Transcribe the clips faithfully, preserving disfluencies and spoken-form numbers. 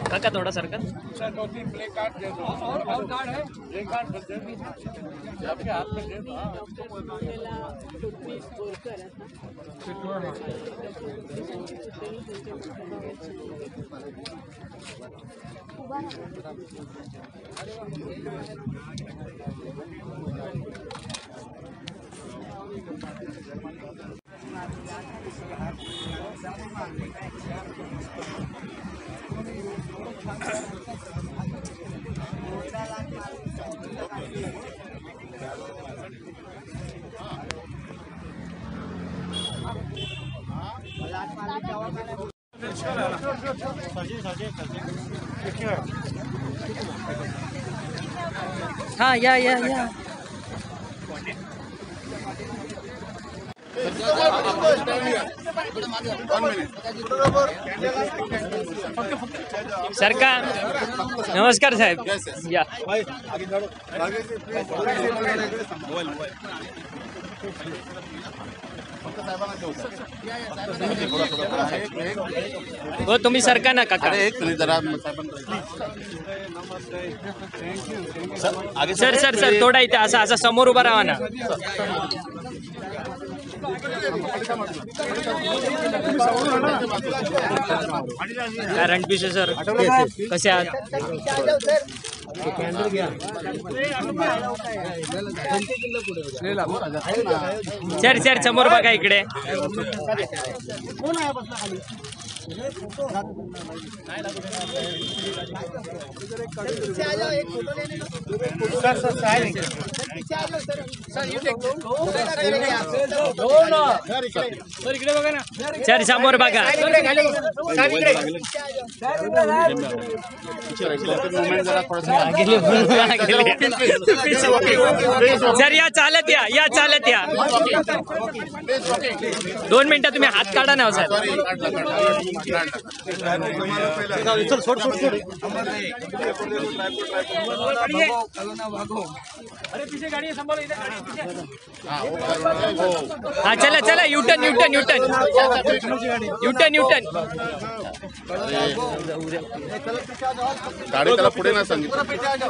काका थोड़ा सरकार सर दो तीन प्ले कार्ड दे दो और और कार्ड है प्ले कार्ड दे दो आपके हाथ में दे दो हाँ या या या सरकार नमस्कार साहेब या हो तुम्ही सरकार ना काका सर सर सर थोडा इथे असं असं समोर उभा राहा ना रणपिसे सर कसे आहात सर सर समोर बघा इकडे सर समोर बघा सर या चालत या या चालत या दोन मिनिटं तुम्ही हात काढा ना सर हाँ चला चला U turn U turn U turn U turn U turn गाडी त्याला पुढे ना सांगितलं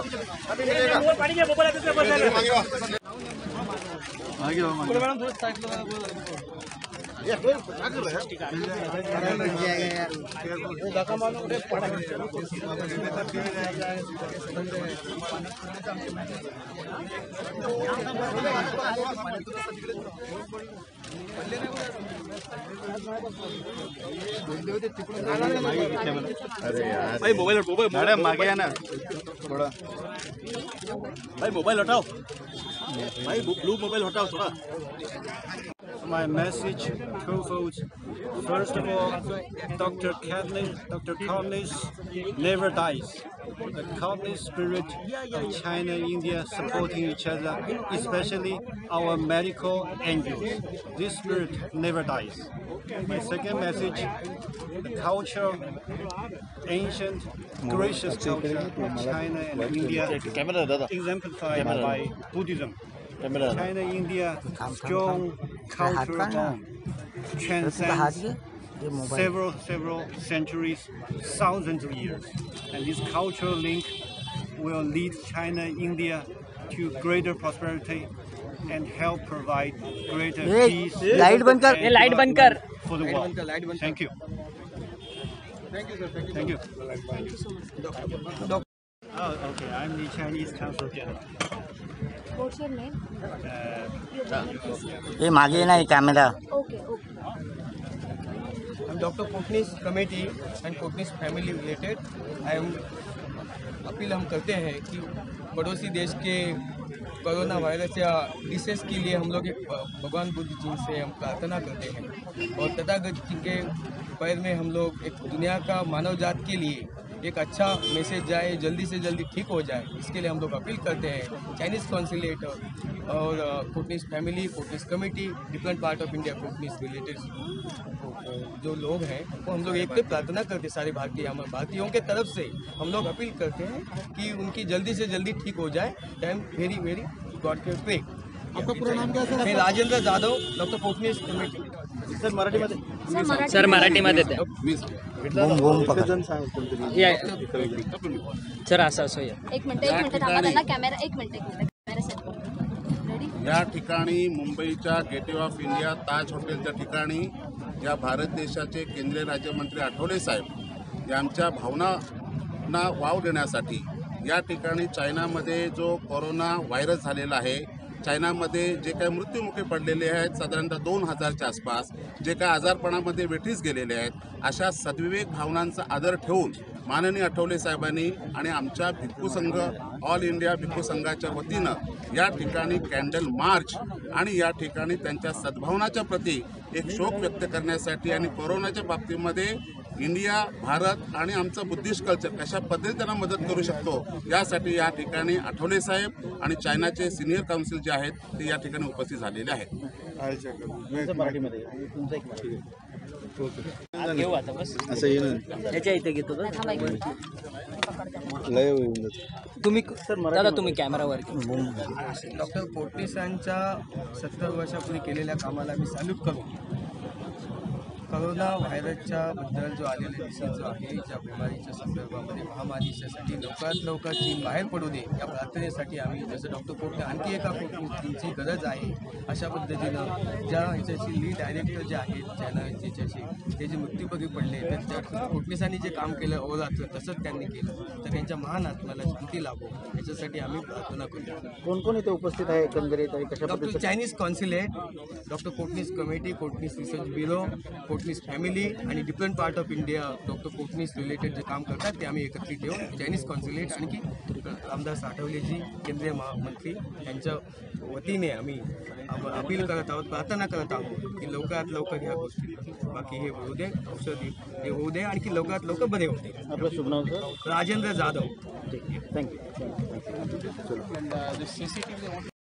भाई मोबाइल मोबाइल मैडम मागे या ना थोड़ा भाई मोबाइल हटाओ भाई ब्लू मोबाइल हटाओ थोड़ा My message twofold. First of all, Doctor Kathleen, Doctor Communist never dies. The communist spirit of China and India supporting each other, especially our medical angels. This spirit never dies. My second message, the culture, ancient, gracious culture of China and India, exemplified by Buddhism. China, India, strong cultural bond transcends several, several centuries, thousands of years. And this cultural link will lead China, India to greater prosperity and help provide greater peace light बंद कर light बंद कर for the world. Thank you. Thank you, sir. Thank you. Oh, okay. I'm the Chinese Consul General. What's your name? ये मागे ना camera Okay, okay. I'm Doctor Koknis Committee and Koknis Family related. I am appeal हम करते हैं कि पड़ोसी देश के कोरोना वायरस या डिसीज के लिए हम लोग भगवान बुद्ध जी से हम प्रार्थना करते हैं और तथागत जी के पैर में हम लोग एक दुनिया का मानव जात के लिए एक अच्छा मैसेज जाए, जल्दी से जल्दी ठीक हो जाए, इसके लिए हम लोग अपील करते हैं। चाइनीज़ कॉन्सुलेट और Kotnis family, Kotnis committee, different part of India Kotnis related जो लोग हैं वो हम लोग एक पे प्रार्थना करते हैं। सारे भारतीय हम भारतीयों के तरफ से हम लोग अपील करते हैं कि उनकी जल्दी से जल्दी ठीक हो जाए। I am very very God के प्रे। आपका पूरा नाम क्या है? मैं Rajendra Jadhav, doctor Kotnis committee. Sir मराठीमध्ये सर मराठी सर मराठीमध्ये द्या या. सर असं असं या. एक मिनिट एक मिनिट थांबा त्यांना कॅमेरा एक मिनिट एक मिनिट कॅमेरा सेट करू रेडी या ठिकाणी मुंबईच्या गेटवे ऑफ इंडिया ताज हॉटेलच्या ठिकाणी या भारत देशाचे केंद्रीय राज्यमंत्री आठवले साहेब यांच्या भावनांना वाव देण्यासाठी या ठिकाणी चायनामध्ये जो कोरोना व्हायरस झालेला आहे, चायनामध्ये जे काही मृत्युमुखी पडलेले आहेत साधारणतः दोन हजारच्या आसपास, जे काही आजारपणामध्ये वेठीस गेलेले आहेत, अशा सद्विवेक भावनांचा आदर ठेवून माननीय आठवले साहेबांनी आणि आमच्या भिक्खू संघ ऑल इंडिया भिक्खू संघाच्या वतीनं या ठिकाणी कॅन्डल मार्च आणि या ठिकाणी त्यांच्या सद्भावनाच्या प्रती एक शोक व्यक्त करण्यासाठी आणि कोरोनाच्या बाबतीमध्ये इंडिया, भारत आणि आमचं बुद्धिस्ट कल्चर कशा पद्धतीने त्यांना मदत करू शकतो यासाठी या ठिकाणी आठवले साहेब आणि चायनाचे सिनियर काउन्सिल जे आहेत ते या ठिकाणी उपस्थित झालेले आहेत. मराठीमध्ये घेऊ आता बस असं येईल त्याच्या इथे घेतो का? थांबा एक मिनिट लय होऊन जातं. तुम्ही दादा तुम्ही कॅमेरावर घ्या. डॉक्टर कोटणीसांच्या सत्तर वर्षापूर्वी केलेल्या कामाला मी सॅल्यूट करतो. करोना व्हायरसच्या बद्दल जो आलेला डिसीज जो आहे, ज्या बिमारीच्या संदर्भामध्ये महामारीच्यासाठी लवकरात लवकर चीन बाहेर पडू दे या प्रार्थनेसाठी आम्ही जसं डॉक्टर कोटणे आणखी एका कोटणीची गरज आहे अशा पद्धतीनं ज्या ह्याच्याशी लीड डायरेक्टर जे आहेत ज्यांना ज्याच्याशी ते जे मृत्यूपगी पडले तर त्या कोटणीसांनी जे काम केलं अहोरात्र तसंच त्यांनी केलं तर त्यांच्या महान आत्म्याला शांती लाभो याच्यासाठी आम्ही प्रार्थना करू. कोण कोण इथे उपस्थित आहे एकंदरीत आणि कशा doctor Chinese consulate, doctor Kotnis committee, Kotnis research bureau, Kotnis family आणि different part of India doctor Kotnis related जे काम करतात ते आम्ही एकत्रित ठेवून चायनीज कॉन्सिलेट आणखी रामदास आठवलेजी केंद्रीय महामंत्री यांच्या वतीने आम्ही अपील करत आहोत, प्रार्थना करत आहोत की लवकरात लवकर ह्या गोष्टी बाकी हे होऊ दे, औषधी हे होऊ दे आणखी लवकरात लवकर बरे होते. आपलं शुभ नाव सर? राजेंद्र जाधव. ठीक आहे, थँक्यू.